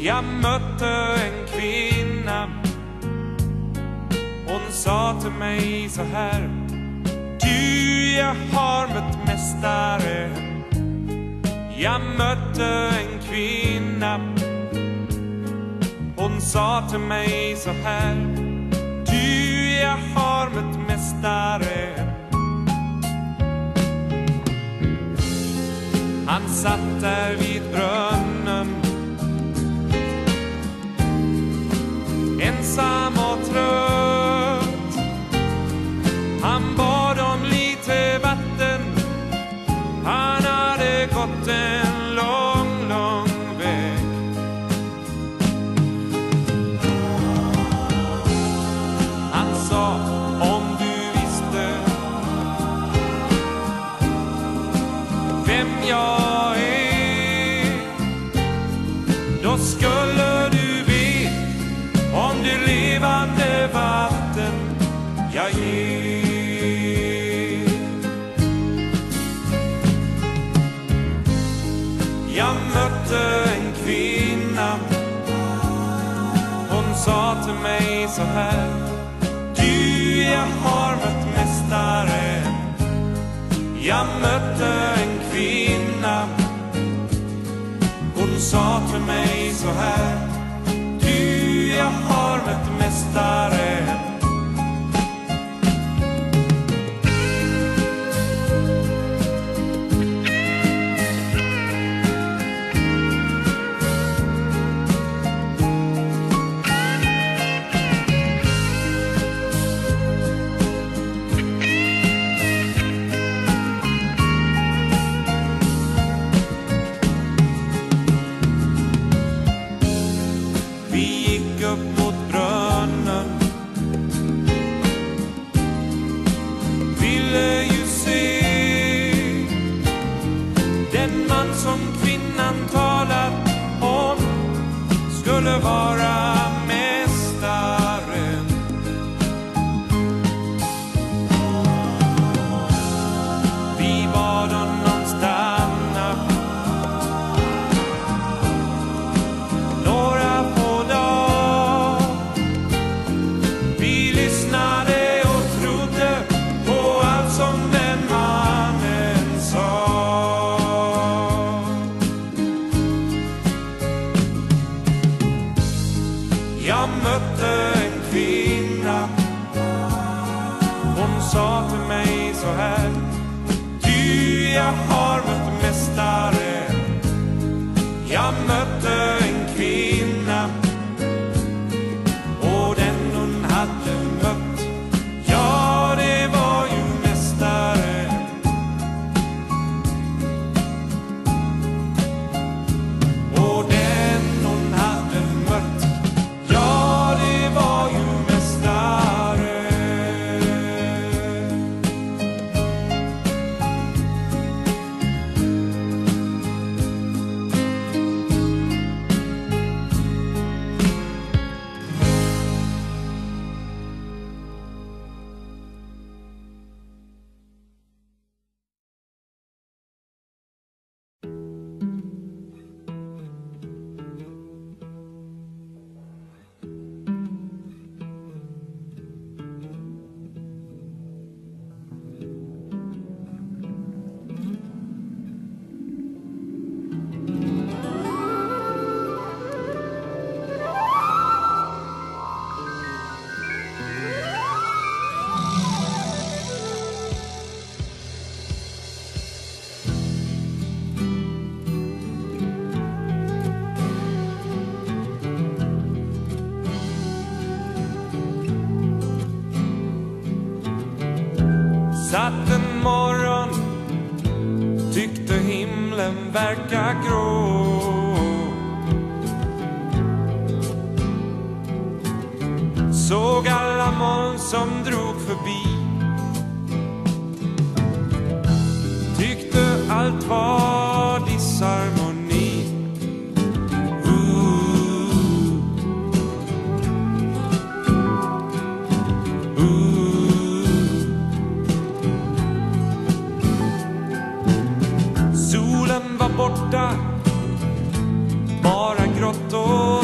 Jag mötte en kvinna. Hon sa till mig så här: du, jag har mött mästaren. Jag mötte en kvinna. Hon sa till mig så här: du, jag har mött mästaren. Han satt där vid brunnen, ensam och trött. Han bad om lite vatten. Han hade gått en lång, lång väg. Han sa: om du visste vem jag är, då skulle du veta om det levande vatten jag ger. Jag mötte en kvinna. Hon sa till mig så här: du, jag har mött mästaren. Jag mötte en kvinna. Hon sa till mig så här: du, jag har mött mästaren. Som kvinnan talat om skulle vara mästaren. Vi bad honom stanna några få dagar. Vi lyssnade och trodde på allt som den mannen sa. Jag mötte en kvinna. Hon sa till mig så här: du, jag har mött mästaren. Jag mötte en kvinna. Och den hon hade mött, ja, det var ju mästaren. Och den hon hade mött, ja, det var ju mästaren. Satt en morgon, tyckte himlen verka grå. Såg alla moln som drog förbi. Tyckte allt var disharmoni. Solen var borta, bara grått och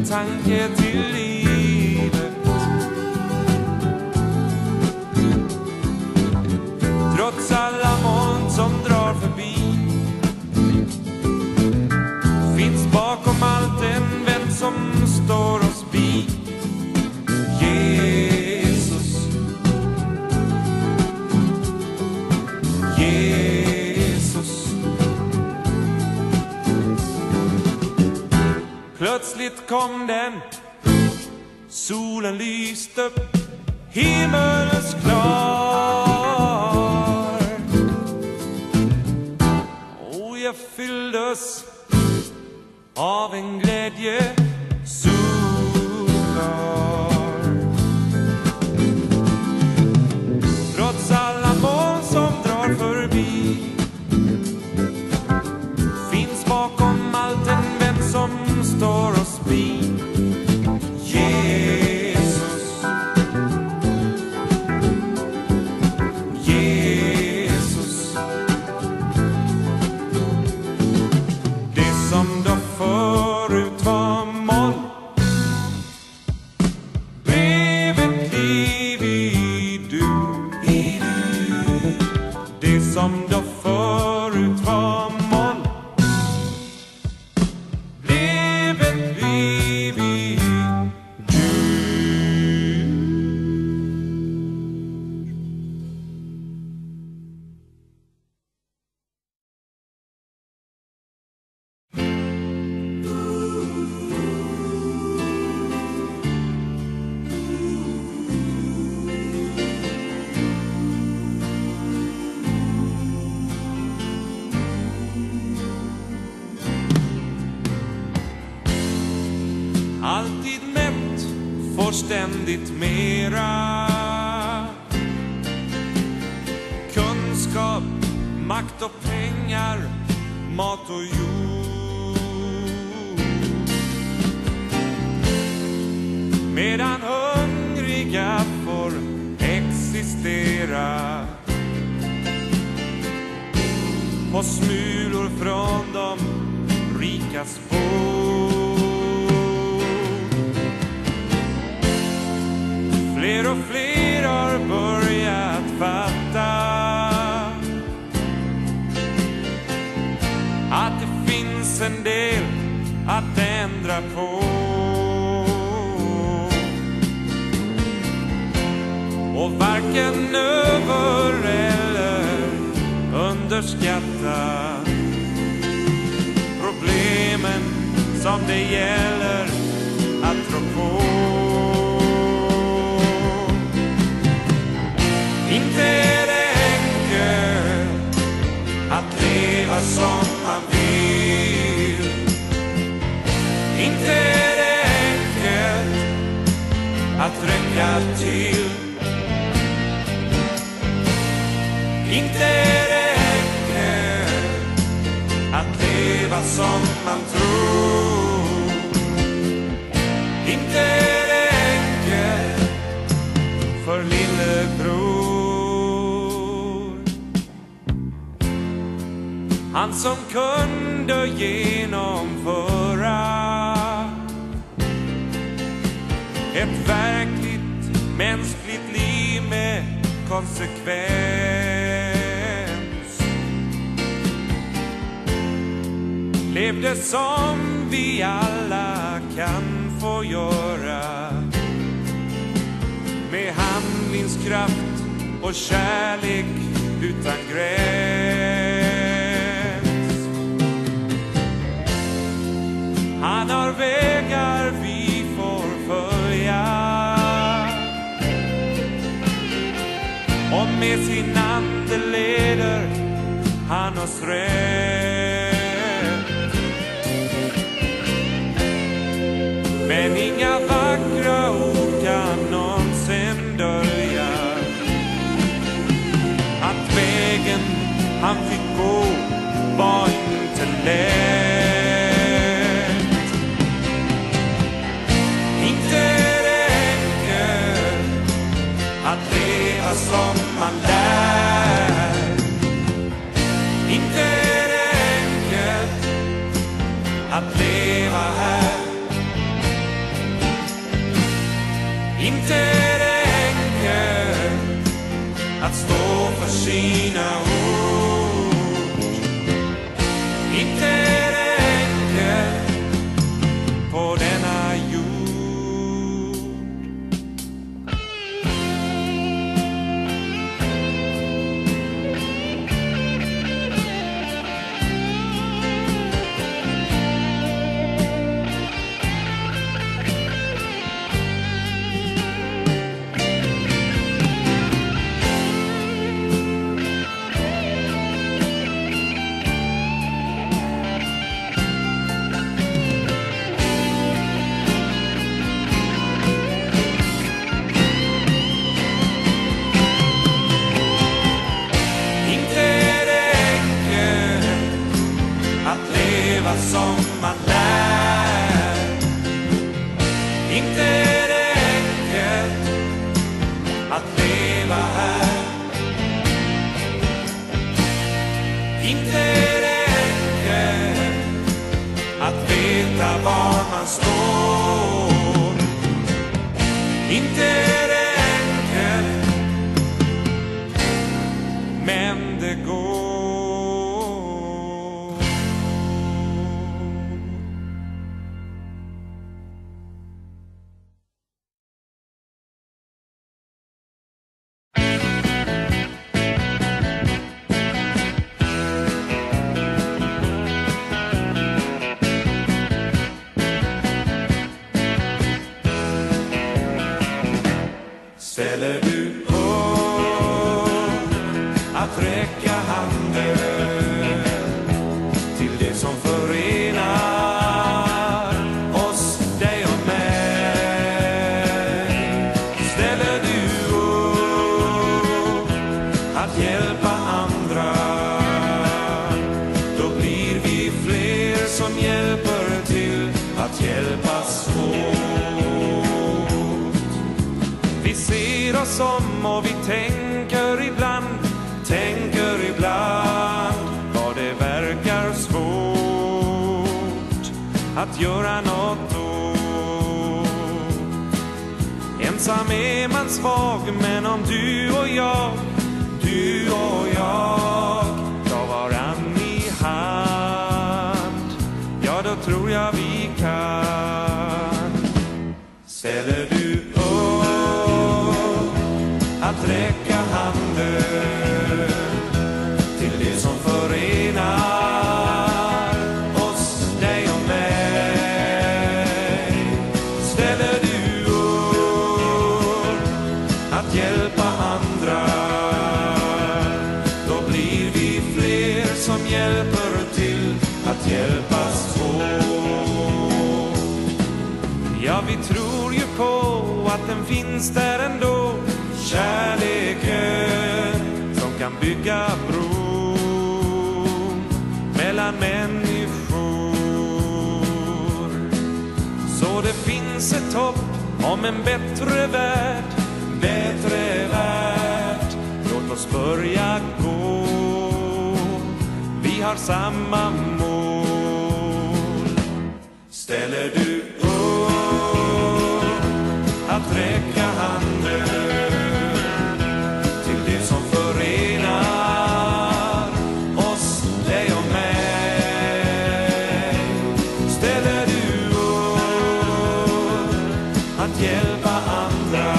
tanke till livet. Trots alla moln som drar förbi finns bakom allt en vän som står oss bi. Jesus, Jesus. Plötsligt kom den, solen lyste upp, himmelsklar. Och jag fylldes av en glädje solklar. Trots alla moln som drar förbi finns bakom allt en vän som står oss bi. Jesus, Jesus. Det som då förut var moln blev ett liv i du. Det som då förut var moln blev ett liv i du. Alltid mätt, får ständigt mera kunskap, makt och pengar, mat och jord. Medan hungriga får existera på smulor från de rikas bord. Fler och fler har börjat fatta att det finns en del att ändra på. Och varken över eller underskatta problemen som det gäller att rå på. Inte är det enkelt att leva som man vill. Inte är det enkelt att räcka till. Inte är det enkelt att leva som man tror. Inte är det enkelt för lillebror. Han som kunde genomföra ett verkligt mänskligt liv med konsekvens, levde som vi alla kan få göra, med handlingskraft och kärlek utan gräns. Han har vägar vi får följa, och med sin ande leder han oss rätt. Men inga vackra ord kan någonsin dölja att vägen han fick gå var inte lätt. Inte är det enkelt att leva som man lär. Inte är det enkelt att leva här. Inte är det enkelt att stå för sina ord. Inte är det enkelt på denna jord. Som man lär. Inte är det enkelt att leva här. Inte är det enkelt att veta var man står. Inte är det enkelt, men det går. Ställer du upp att räcka handen till det som förenar oss, dig och mig? Ställer du upp att hjälpa andra? Då blir vi fler som hjälper till att hjälpas åt. Vi ser oss om och vi tänker ibland vad det verkar svårt att göra något åt. Ensam är man svag, men om du och jag tar varann i hand, ja då tror jag vi kan. Ställer du upp att räcka handen till det som förenar oss, dig och mig? Ställer du upp att hjälpa andra? Då blir vi fler som hjälper till att hjälpas åt. Ja, vi tror ju på att den finns där ändå, kärleken som kan bygga bro mellan människor. Så det finns ett hopp om en bättre värld. Låt oss börja gå, vi har samma mål. Ställer du upp att räcka handen till det som förenar oss, dig och mig? Ställer du upp att hjälpa andra?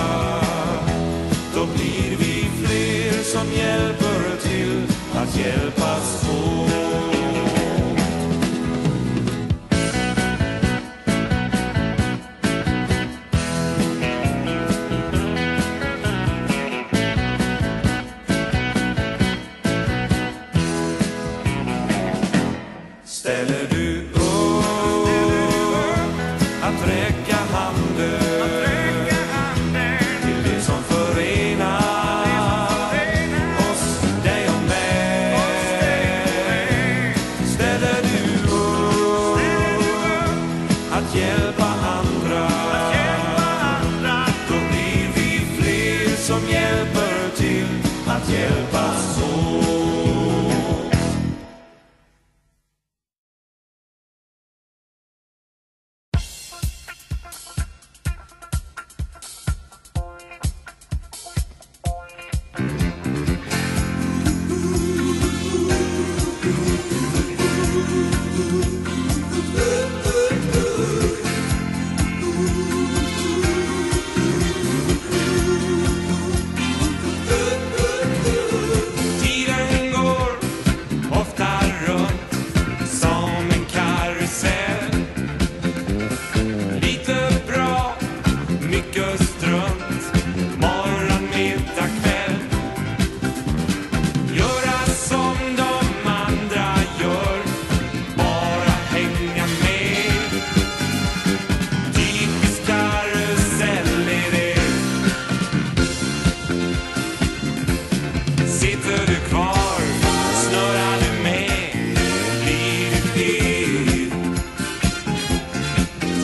Då blir vi fler som hjälper till att hjälpas åt. Ställer du upp att räcka handen till det som förenar oss, dig och mig? Ställer du upp att hjälpa andra? Då blir vi fler som hjälper till att hjälpas åt.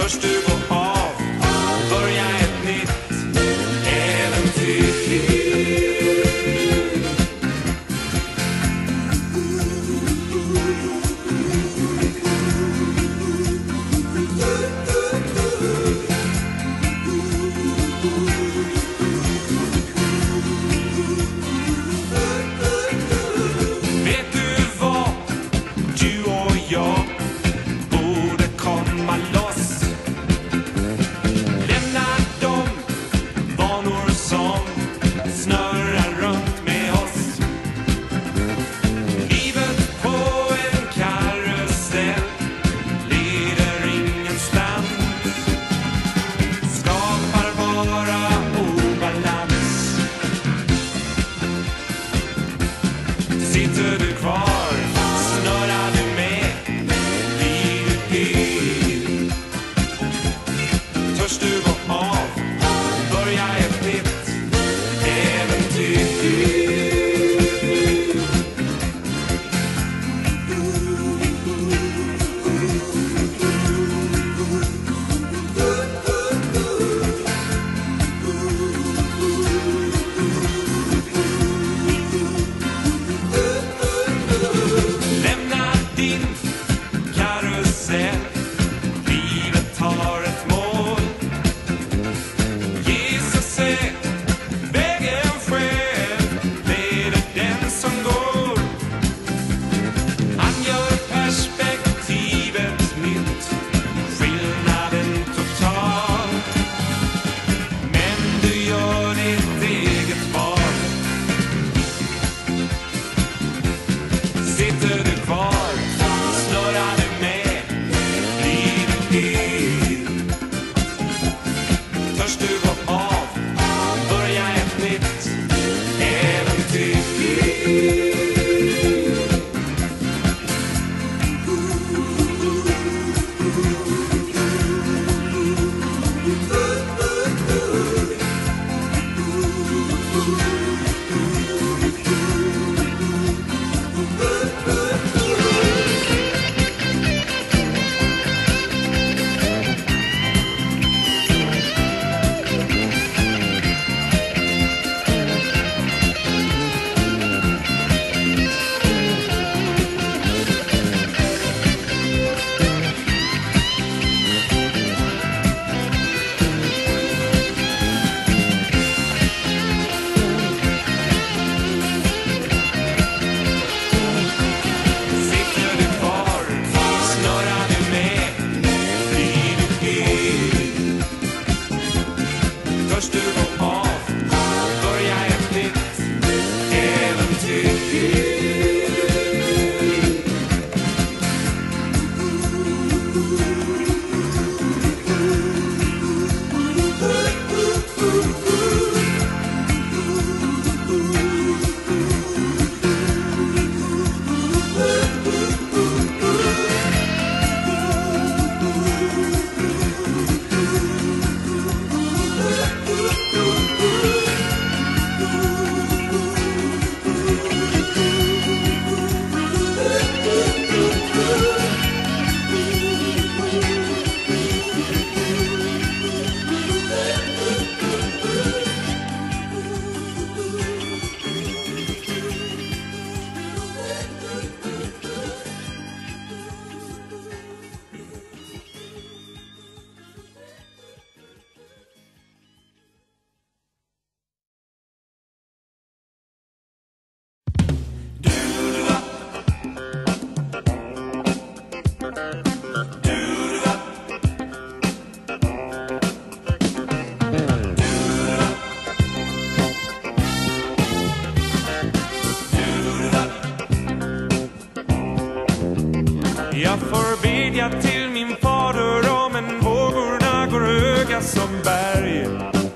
Törs du gå av, börja ett nytt äventyr. Vet du vad, du och jag borde komma loss. Lämna de vanor som snurrar runt med oss. Livet på en karusell leder ingenstans. Skapar bara obalans. Sitter du kvar, snurrar du med, blir du hel. Törs du gå av, börja ett nytt äventyr. Lämna din karusell, livet tar ett mål. Jesus är vägen själv, leder den som går. Han gör perspektivet nytt, skillnaden total. Men du gör ditt eget val. Sitter du kvar, snurrar du med, blir du hel. Törs du gå av, börja ett nytt äventyr. Sitter du kvar, snurrar du med, blir du hel. Törs du gå av, börja ett nytt äventyr. Jag får bedja till min fader om en vågorna går höga som berg.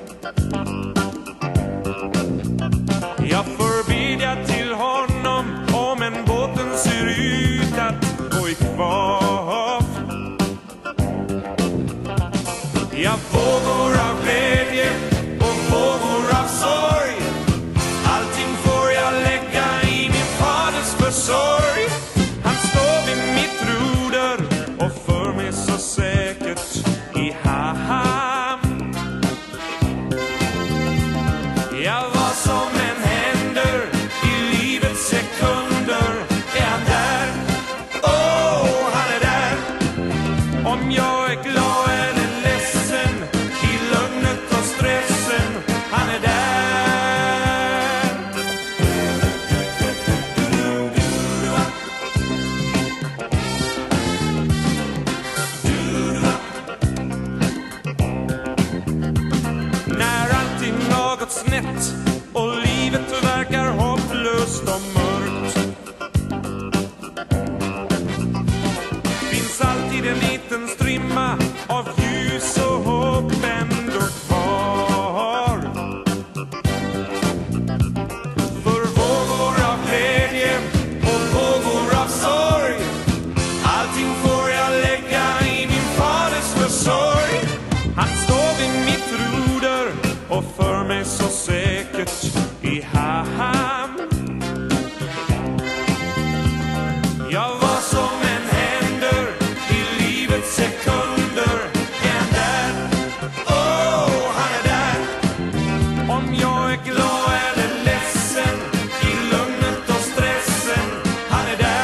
Jag får bedja till honom om en båten ser ut att gå i kvav. Jag vågor av glädje och vågor av sorg. Allting får jag lägga i min faders försorg. Han står vid mitt roder och för mig så säkert i Om jag är glad eller ledsen, i lugnet och stressen, han är där. När allting något snett och livet verkar hopplöst och mörkt, finns alltid en liten strimma av ljus och hopp ändå kvar. För vågor av glädje och vågor av sorg, allting får jag lägga i min faders försorg. Han står vid mitt roder och för mig så säkert i hamn. Jag var som en händer i livets sekunder, en där, oh, han är där. Om jag är glad eller ledsen, i lugnet och stressen, han är där.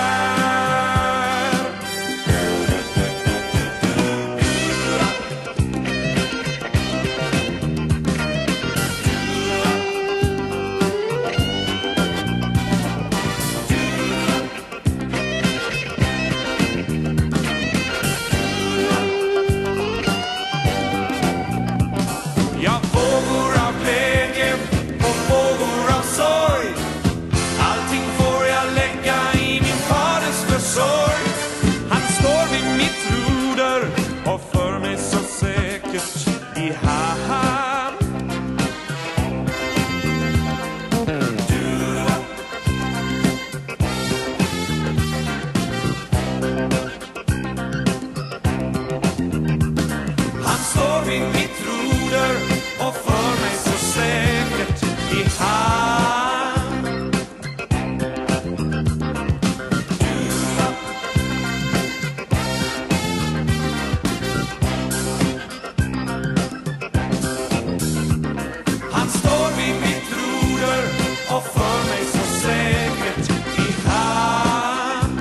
Jag vågor av glädje och vågor av sorg, allting får jag lägga i min faders försorg. Han står vid mitt roder och för mig så säkert i hamn. Han står vid mitt roder och för mig så säkert i hamn. Han står vid mitt roder och för mig så säkert i hamn.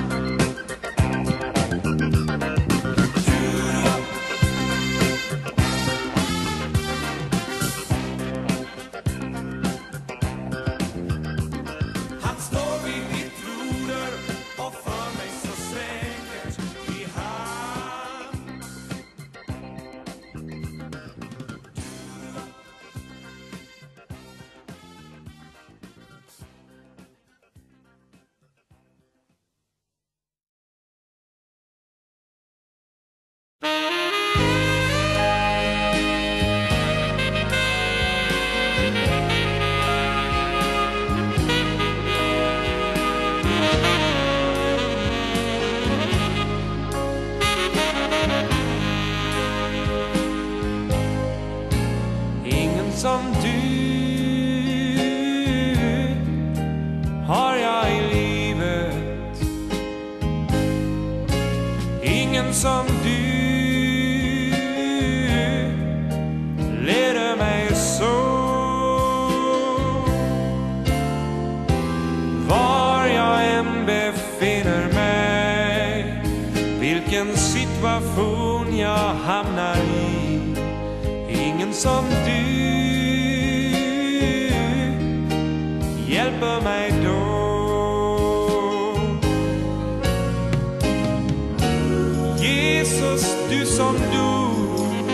Han står vid mitt roder och för mig så säkert i hamn. Ingen som du har jag i livet, ingen som du leder mig så. Var jag än befinner mig, vilken situation jag hamnar i, ingen som du hjälper mig då. Jesus, du som dog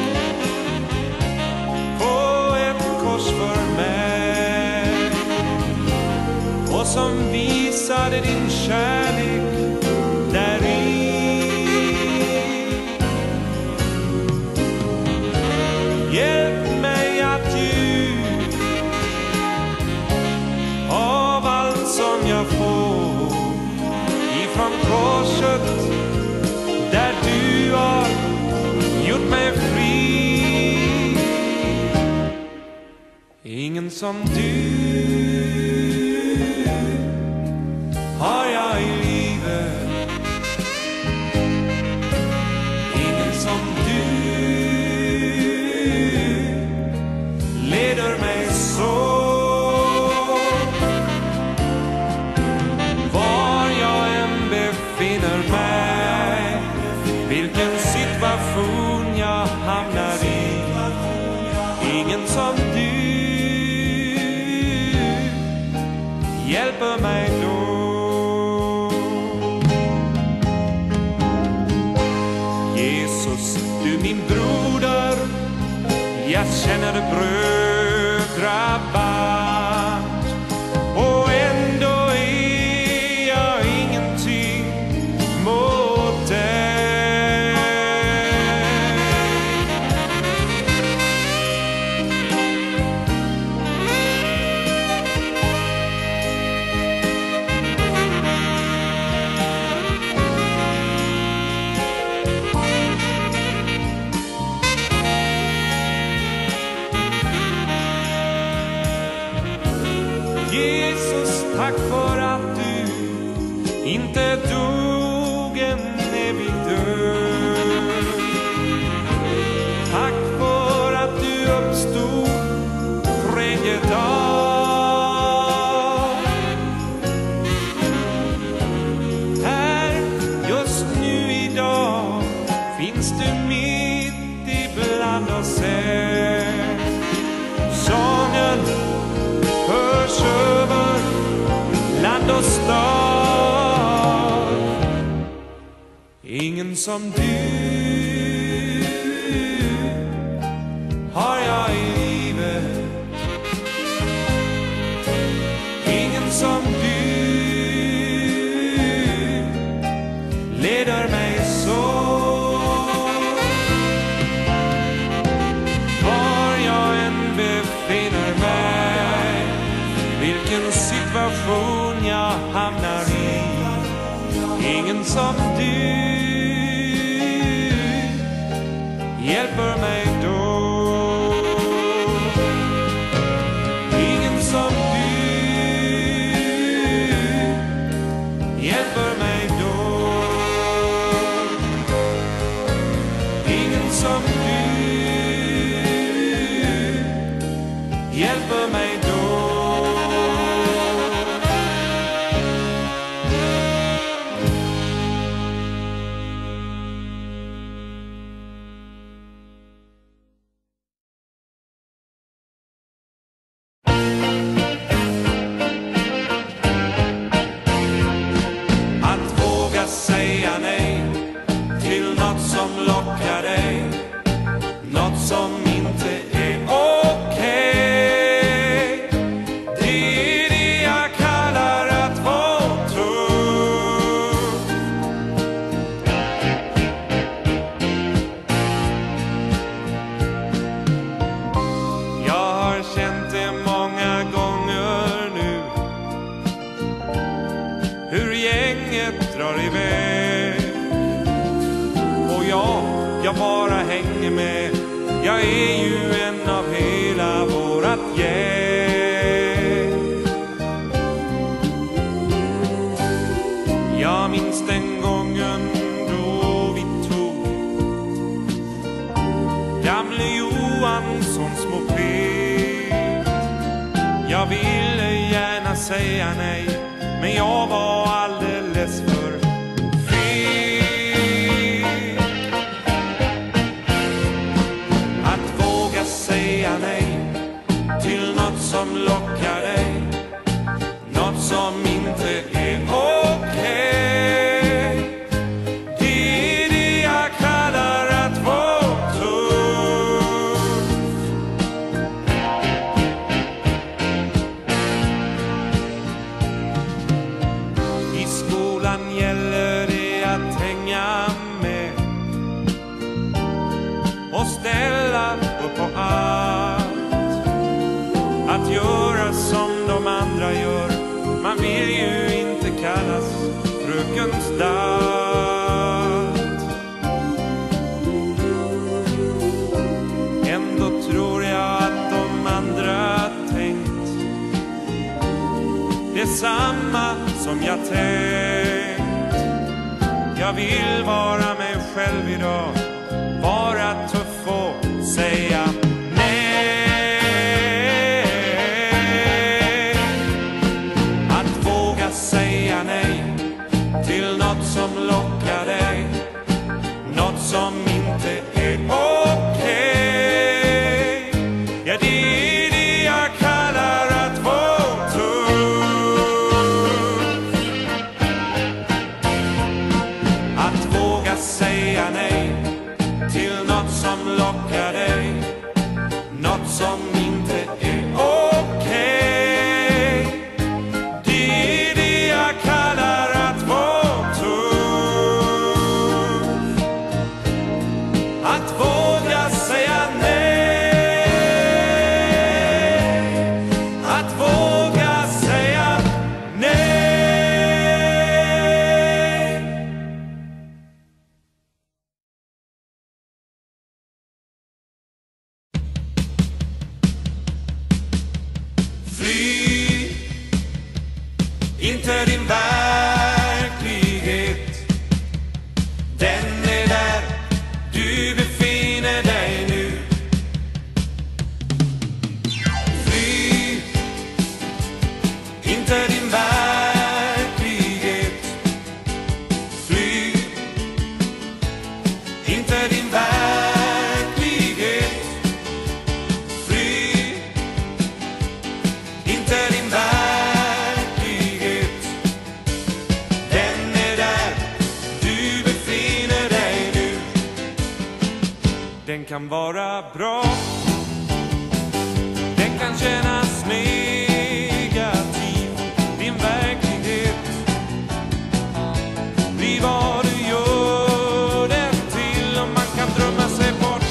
på ett kors för mig och som visade din kärlek däri. Hjälp mig att ge av allt som jag får ifrån korset där du har gjort mig fri. Ingen som du har jag i livet, ingen som du leder mig så. Var jag än befinner mig, vilken situation du min broder, jag känner brödraband. Och ändå är jag ingenting mot dig. Jesus, tack för att du inte dog en evig död. Tack för att du uppstod tredje dag. Här, just nu idag, finns du mitt ibland oss här. Sången hörs över land och stad. Ingen som du har jag i livet. Ingen som du leder mig så. Var jag än befinner mig, vilken situation jag hamnar i, ingen som du hjälper mig då. Ingen som du hjälper mig då. Ingen som du hjälper mig då. Säga nej till något som lockar dig, något som inte är okej. Det är det jag kallar att vara tuff. Jag har känt det många gånger nu, hur gänget drar iväg. Och jag bara hänger med. Jag är ju en av hela vårat gäng. Jag minns den gången då vi tog gamle Johanssons moped. Jag ville gärna säga nej, men jag var alldeles för fel att våga säga nej till något som lockar dig, något som inte är okej. Det är det jag kallar att vara tuff. I skolan gäller det att hänga med och ställa upp på allt. Att göra som de andra gör. Man vill ju inte kallas frökens datt. Ändå tror jag att de andra tänkt detsamma som jag tänkt. Jag vill vara mig själv idag, vara tuff och säga nej. Att våga säga nej till något som lockar dig, något som inte är okej. Ja, det är det jag kallar att vara tuff. Att våga säga nej något som lockar dig, något som inte är okej. Det är det jag kallar att vara tuff. Att våga säga nej. Att våga säga nej. Fly inte din verklighet. Den är där du befinner dig nu. Fly inte din verklighet. Fly inte din verklighet. Fly inte din verklighet. Den är där du befinner dig nu. Den kan vara bra. Den kan kännas negativ. Din verklighet blir vad du gör den till. Och man kan drömma sig bort,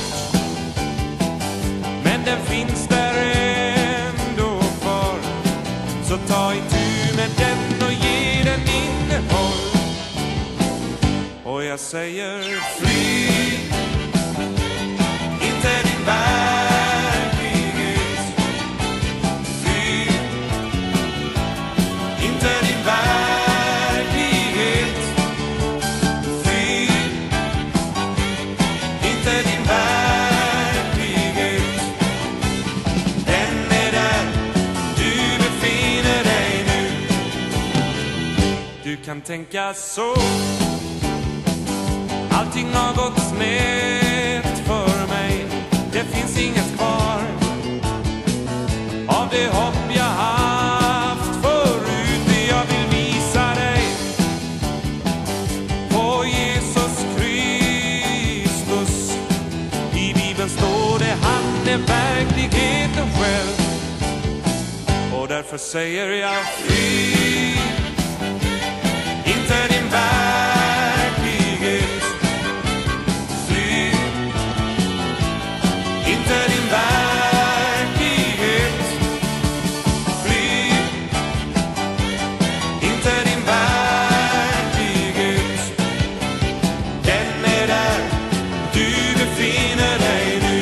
men den finns där ändå kvar. Så ta itu med den och ge den innehåll. Och jag säger fly inte din verklighet. Fly inte din verklighet. Fly inte din verklighet. Den är där du befinner dig nu. Du kan tänka så. Allting har gått snett för mig. Det finns inget kvar av det hopp jag haft förut. Jag vill visa dig på Jesus Kristus. I Bibeln står det han är verkligheten själv. Och därför säger jag fly inte din verklighet. Fly inte din verklighet. Fly inte din verklighet. Den är där du befinner dig nu.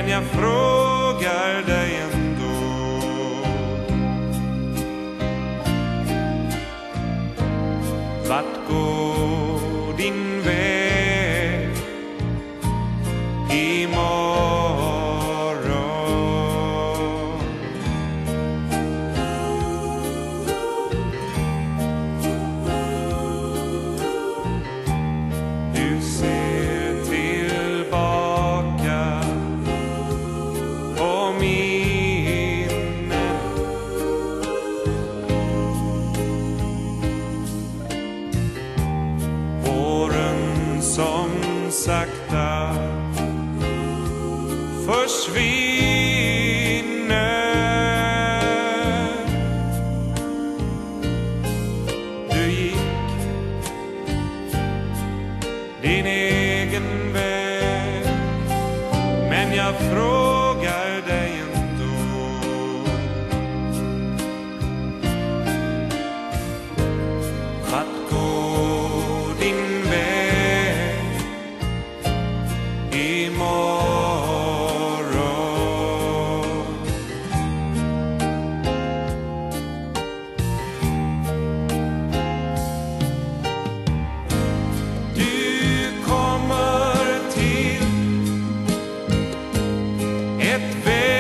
men jag frågar dig ändå. Vart går din väg imorgon? Du ser tillbaka på minnen. Åren som sakta försvinner. Du gick din egen väg, men jag frågar dig ändå. Vart går din väg imorgon? Du kommer till ett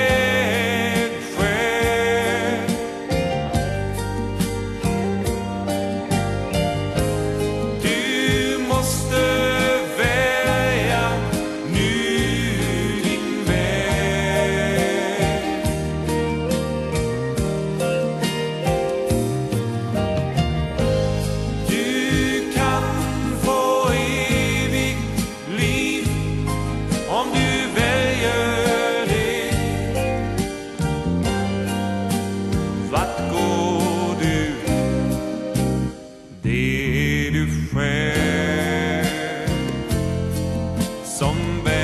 vägskäl. Du måste välja nu din väg. Du kan få evigt liv om du väljer det. Vart går du? Det är du själv som väljer.